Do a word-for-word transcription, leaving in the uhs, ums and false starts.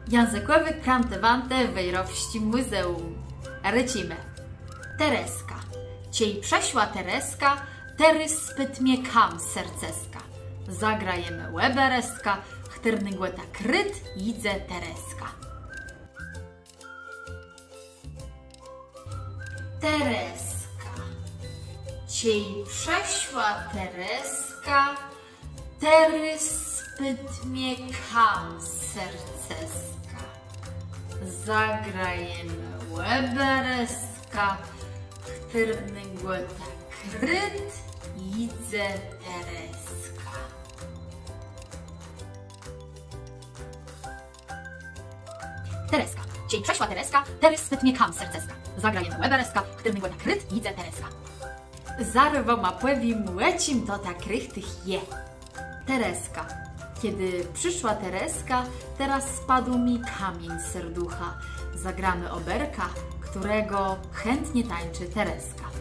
Językowy krantywante wejrowści muzeum. Recimy. Tereska. Ciej przeszła Tereska, tery spyt mnie kam serceska. Zagrajemy łebereska, chtyrny głeta kryt, idze Tereska. Tereska. Ciej przeszła Tereska, tery spyt mnie kam serceska. Zagrajemy łebereska, chtyrny głeta kryt, idze Tereska. Tereska. Ciej przeszła Tereska, tery spyt mnie kam serceska. Zagrajemy łebereska, chtyrny głeta kryt, idze Tereska. Zarwo ma płewim łecim to ta krychtych je. Tereska. Kiedy przyszła Tereska, teraz spadł mi kamień z serducha. Zagramy oberka, którego chętnie tańczy Tereska.